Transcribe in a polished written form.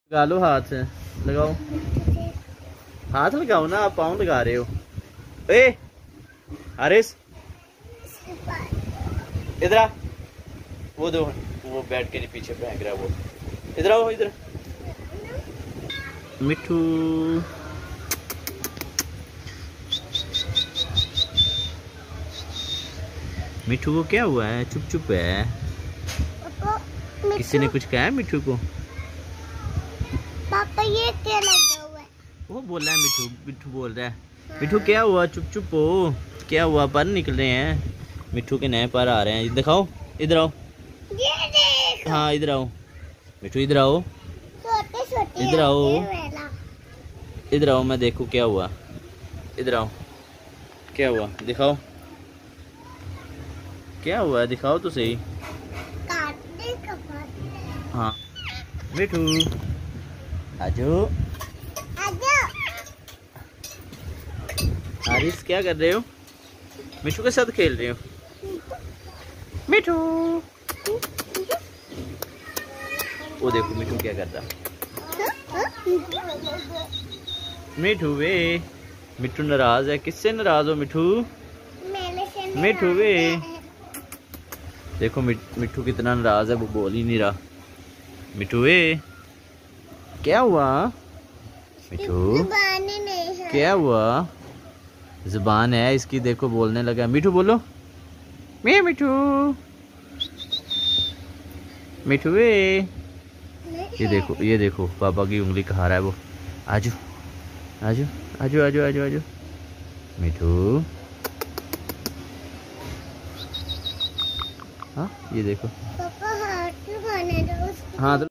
लगा लो हाथ से, लगाओ हाथ लगाओ ना, आप पाँव लगा रहे हो। ए हारिस इधर आ, वो दो, वो बैठ के पीछे फेंक रहा है वो, इधर आओ इधर। मिठू मिठू को क्या हुआ है, चुप चुप है। किसी ने कुछ कहा है मिठू को? पापा ये क्या लगा हुआ है? वो बोल रहा है मिठू, मिठू बोल रहा है। मिठू क्या हुआ, चुप चुप हो, क्या हुआ? पर निकल रहे हैं मिठू के, नए पर आ रहे हैं। दिखाओ, इधर आओ। ये देखो। हाँ इधर आओ मिठू, इधर आओ, छोटे छोटे इधर आओ, इधर आओ, मैं देखूं क्या हुआ। इधर आओ, क्या हुआ दिखाओ, क्या हुआ दिखाओ तो सही। काटने का बात। हाँ मिठू आजो। हारिस क्या कर रहे हो? मिठू के साथ खेल रहे हो? मिठू, वो देखो मिठू क्या करता। मिठू वे, मिठू नाराज है। किससे नाराज हो मिठू? मिठू वे देखो, मिठू कितना नाराज है, वो बोल ही नहीं रहा। मिठू वे क्या हुआ? मिठू क्या हुआ? जुबान है इसकी, देखो बोलने लगा। मिठू बोलो, मैं मिठू, मिठू वे। ये देखो पापा की उंगली कहा रहा है वो। आजू आजू आजू आजू आजू आजू मिठू। हाँ ये देखो, पापा हाथ में खाने दो उसको। हाँ